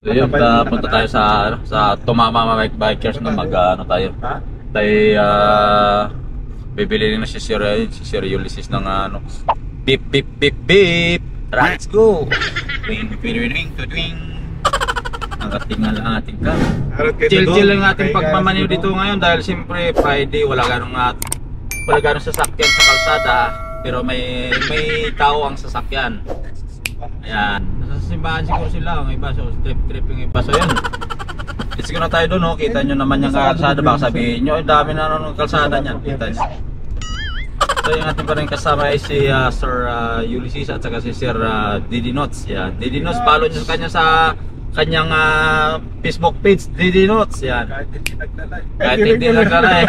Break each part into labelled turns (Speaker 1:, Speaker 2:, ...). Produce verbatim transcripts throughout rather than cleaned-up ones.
Speaker 1: So yun, ta- punta tayo sa ano, sa Tumama Bike Bikers na mag ano tayo. Tayo ah bibili rin na si Sir eh, si Sir Ulysses ng ano. Beep beep beep beep. Let's go. Twing twing twing twing. Nakatingal ang ating cam. Chill chill lang ating pagmamaniw dito ngayon dahil siyempre Friday wala ganong at wala ganong sasakyan sa kalsada pero may may tao ang sasakyan. Ayan, nasa simbahan siguro sila, ang iba, so trip trip yung iba, so yun. Let's go na tayo doon, no? Kita nyo naman yung kalsada, baka sabihin nyo, dami na ng kalsada niyan, kita nyo. So yung ating pa rin kasama ay si uh, Sir uh, Ulysses at saka si Sir uh, Didi Notes. Yan, Didi Notes, follow nyo kanya sa kanyang uh, Facebook page, Didi Notes. Yan. Kahit hindi naglalay.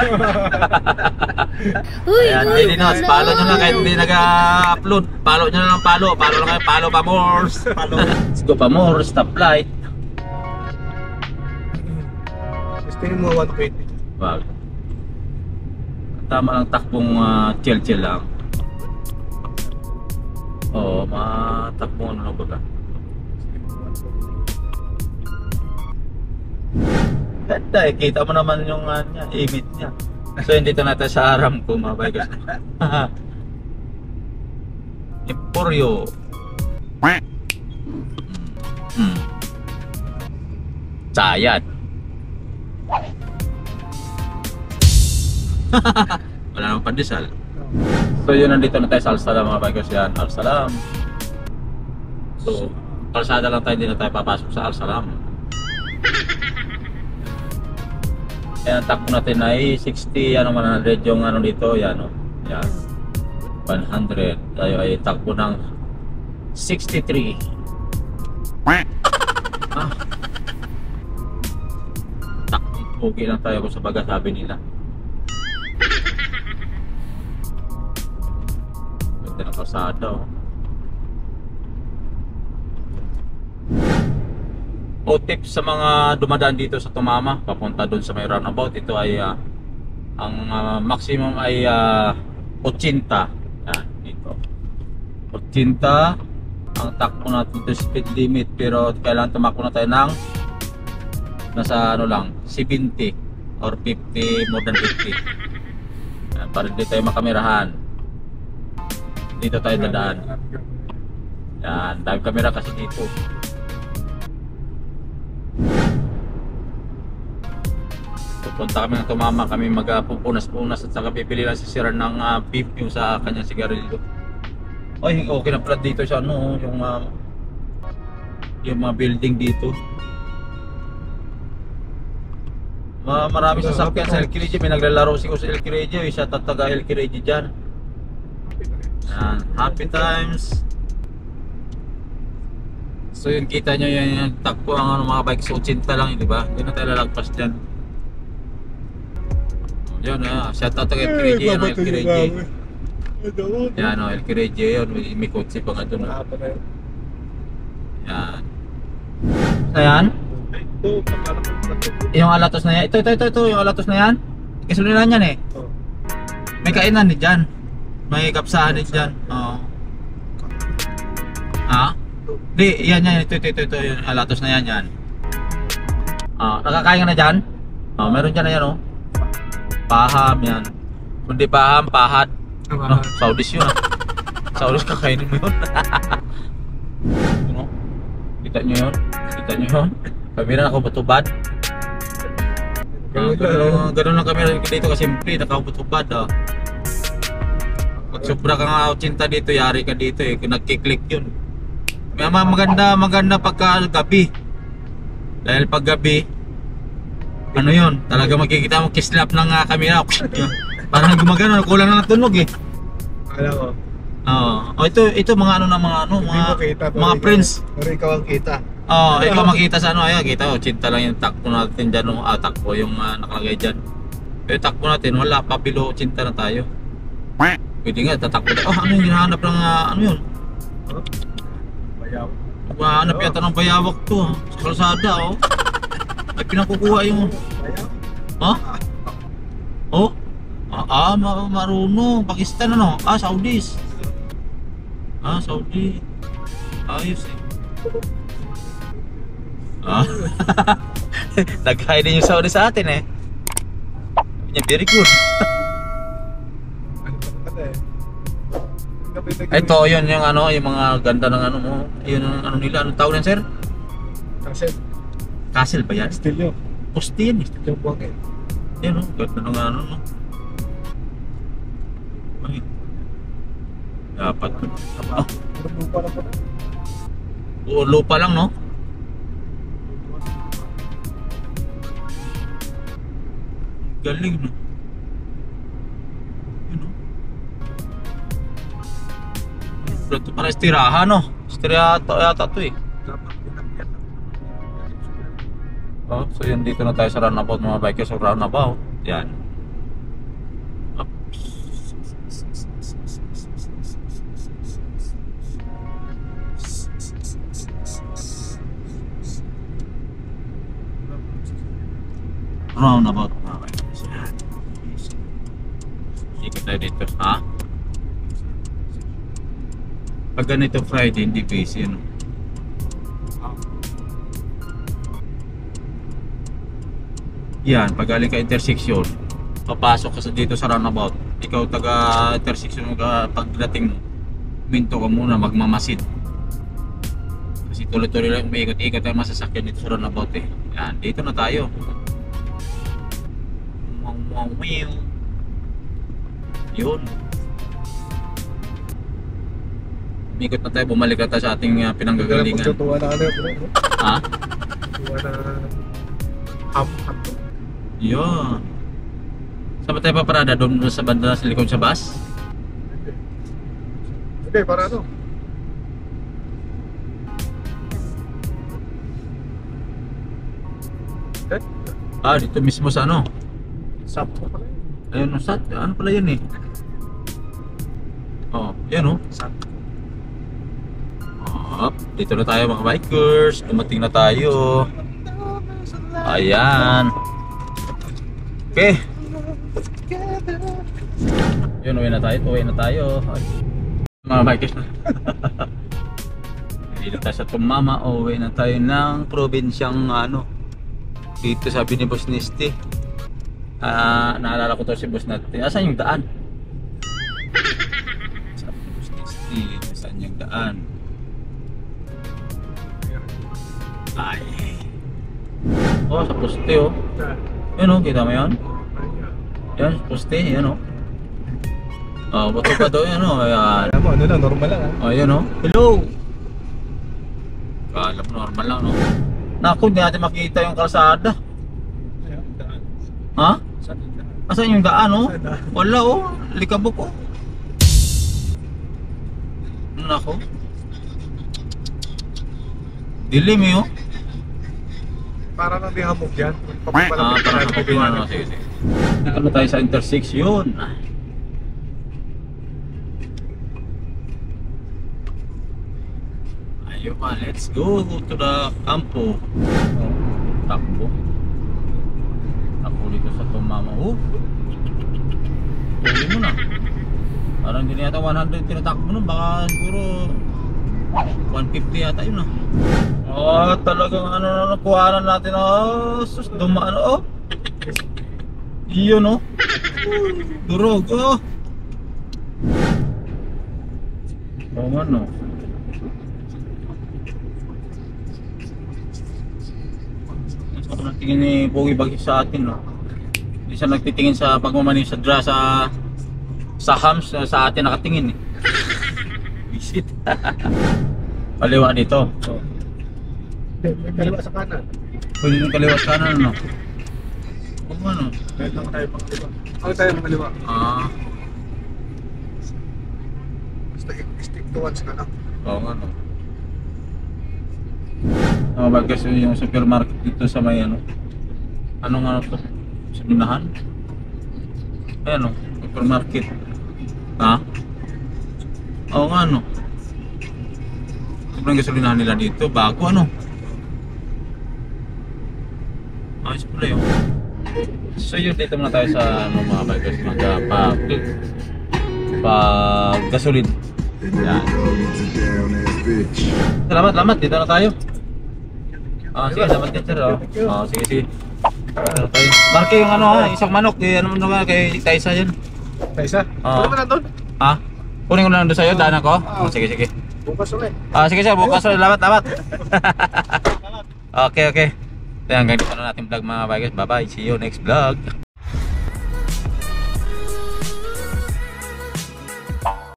Speaker 1: Ayan, Didi Notes, follow nyo lang kahit hindi nag-upload. Follow nyo lang, follow. Follow lang kayo, follow pa more. Let's go pa more, stoplight.
Speaker 2: Tingin mo one twenty.
Speaker 1: Wag. Tama lang takbong uh, chill-chill lang. Oo, matakbong ano ba ka? Ganda eh, kita mo naman yung uh, niya, image niya. So hindi ito natin sa haram ko mga bikers. Emporio. Hmm. Sayad. Wala namang pandesal. So yun, nandito na tayo sa Al-Salam mga bikers yan. Al-Salam. So, kalsada lang tayo, hindi na tayo papasok sa Al-Salam. Yan, ang takbo natin ay sixty, ano, one hundred yung ano dito, yan o. Yan. one hundred. Tayo ay takbo ng sixty-three. Ah. Takbong pugi lang tayo kung sa baga sabi nila. Ganda ng kalsada o. O tips sa mga dumadaan dito sa Tumama papunta doon sa may roundabout, ito ay uh, ang uh, maximum ay uh, eighty. Yan, dito eighty ang takbo natin dito, speed limit, pero kailangan tumakbo na tayo ng nasa ano lang seventy or fifty, more than fifty. Yan, para hindi tayo makamerahan. Dito tayo dadaan. Yan, dami kamera kasi dito. Punta kami ng Tumama, kami magpupunas-punas at saka pipili lang si Sir ng uh, beef yung sa kanyang sigarilyo. Ay, okay na pala dito sa ano, yung uh, yung mga building dito. Ma marami sasakyan sa El Quirije, may naglalaro siguro sa El Quirije, isa tataga El Quirije dyan. Yan, happy times. So yun, kita nyo yung takbo ang ano, mga bike, so eighty lang yun, diba? Hindi na tayo lalagpas dyan. Yan ah, shout out to El Quirije, yan o, El Quirije. Yan o, El Quirije yun, may, may kotse pa nga doon. Yan. Ayan? Yung alatos na yan, ito, ito, ito, ito, yung alatos na yan. Kasulinan yan eh. May kainan din dyan. May kapsahan din dyan. Oo. Ha? Di, yan yan, ito, ito, ito, ito, yung alatos na yan, yan. Ah, nakakain ka na dyan? Oh, meron dyan na yan oh. Paham yan. Kundi paham, pahat. No, Saudis yun ah. Saudis kakainin mo yun. Ano? Kita nyo yun? Kita nyo yun? Kamera nakabutubad. Ah, ganun, ganun lang kamera dito kasimple, nakabutubad ah. Pag sobra ka nga eighty dito, yari ka dito eh. Nagkiklik yun. May maganda, maganda pagka gabi. Dahil pag gabi, ano yun, talaga makikita mo kislap ng uh, camera. Parang gumagano, kulang na ng tunog eh.
Speaker 2: Alam ko.
Speaker 1: Oo. Oh, ito ito mga ano na mga ano, mga
Speaker 2: Kita,
Speaker 1: mga friends.
Speaker 2: Pero ikaw ang kita.
Speaker 1: Oo, oh, ikaw makita sa ano, ayan, kita oh, eighty lang yung takbo natin diyan, no, ah, takbo yung uh, nakalagay diyan. Pero takbo natin, wala pa, below eighty na tayo. Pwede nga tatakbo. Oh, ano yung hinahanap ng uh, ano yun?
Speaker 2: Bayaw.
Speaker 1: Mahanap yata ng bayawak to, ah, sa kalsada oh. Ay pinakukuha yung ha? Oh? Ah, ah ma marunong. Pakistan ano? Ah, Saudis. Ah, Saudi. Ayos eh. Ah. Nag-hi din yung Saudi sa atin eh. Sabi niya, very good.
Speaker 2: Ano pa pala eh. Gabi na gabi.
Speaker 1: Ito, yun yung ano, yung mga ganda ng ano mo. Yun ang ano nila. Anong tawag yan, sir?
Speaker 2: Kasi
Speaker 1: Castle ba yan?
Speaker 2: still yun.
Speaker 1: Poste yan eh.
Speaker 2: Still yung buwag eh.
Speaker 1: Yan o, ganda ng ano no. Ay. Dapat. Oh,
Speaker 2: Pero lupa lang pala.
Speaker 1: oo, lupa lang no. Galing no. Yun no. Ito para istirahan no. Istirahan yata to eh.
Speaker 2: Dapat pinagyan.
Speaker 1: Oh, so yun dito na tayo sa roundabout mga bikers sa roundabout. Yan. Up. Roundabout mga bikers. Yan. Ikot tayo dito. Ha? Pag ganito Friday, hindi busy no? Yan, pag galing ka intersection, papasok ka sa dito sa roundabout. Ikaw taga intersection mo ka, pagdating mo, minto ka muna, magmamasid. Kasi tuloy-tuloy lang umiikot-ikot ang masasakyan dito sa roundabout eh. Yan, dito na tayo. Wow, wow, wow. Yun. Umikot na tayo, bumalik na tayo sa ating uh, pinanggagalingan.
Speaker 2: Magtutuwa na ano bro.
Speaker 1: Ha?
Speaker 2: Tuwa na ham ham.
Speaker 1: Yun. Saan ba tayo paparada? Doon sa banda sa likod sa bus?
Speaker 2: Hindi, para ano? Eh?
Speaker 1: Ah, dito mismo sa ano?
Speaker 2: Sampo pala yun.
Speaker 1: Ayun, no, sat. Ano pala yan eh? Oh, yan oh.
Speaker 2: Sampo.
Speaker 1: Up, dito na tayo mga bikers. Dumating na tayo. Ayan. Okay. Yun, uwi na tayo. Uwi na tayo. Ay. Mga bikers na. Dito tayo sa Tumama. Uwi na tayo ng probinsyang ano. Dito sabi ni Boss Nisty. Ah, naalala ko to si Boss Nisty. Asan yung daan? Sabi ni Boss Nisty. Saan yung daan? Ay. Oh, sa poste oh. Yan oh, kita mo yan? Yan, sa poste, yan oh. Oh, bato pa daw yan oh. Ayan.
Speaker 2: Alam mo, ano lang, normal lang ha.
Speaker 1: Oh, yan oh. Hello! Kala mo normal lang no. Naku, hindi natin makita yung kalsada.
Speaker 2: Ayan, daan.
Speaker 1: Ha?
Speaker 2: Saan yung daan?
Speaker 1: Asan yung daan oh?
Speaker 2: Saan daan?
Speaker 1: Wala oh, likabok oh. Naku. Dilim eh oh.
Speaker 2: Para lang di hamog yan.
Speaker 1: Ah, para sa kupinan no, sige sige. Ano tayo sa intersection? Ayun pa, let's go to the campo. Takbo. Takbo dito sa Tumama. Oh. Pwede mo na. Parang hindi yata one hundred tinatakbo nun. Baka siguro one fifty yata yun ah. Oh, talagang ano na nakuhanan natin oh. Sus, dumaan oh. Iyon oh. Durog oh. Oh man no. Saan nagtingin ni Pogi Bagyo sa atin no? Hindi siya nagtitingin sa pagmamanin sa dra sa sa hams sa atin nakatingin eh. Visit. Kaliwa dito. So,
Speaker 2: May kaliwa sa kanan.
Speaker 1: pwede nung kaliwa sa kanan ano? Kung ano?
Speaker 2: Dahil lang tayo pang kaliwa. Ako tayo pang kaliwa.
Speaker 1: Ah,
Speaker 2: Basta stick to once ka lang.
Speaker 1: oo nga no. Ah, bakit kasi yung supermarket dito sa may ano? Anong ano to? Sa Binahan? Ayan o, supermarket. Ha? Oo nga no. Sobrang gasolinahan nila dito, bago ano? Ayos pala yun. So yun, dito muna tayo sa ano, mga bikers, mga pa, pa gasolin. Yan. Salamat, salamat, dito na tayo. Ah, sige, dapat din sir. Oh. Ah, sige, sige. Ano tayo? Marke yung ano ha, isang manok. Eh, ano mo na kay Taisa yun.
Speaker 2: Taisa?
Speaker 1: Oo.
Speaker 2: Ano mo na doon?
Speaker 1: Ha? Kunin ko na lang doon sa'yo, daanan ko. Oh, sige, sige.
Speaker 2: Bukas ulit.
Speaker 1: Ah, sige sir, bukas ulit. Labat, labat. Okay, okay. Kaya hanggang dito na natin vlog mga bikers. Bye bye. See you next vlog.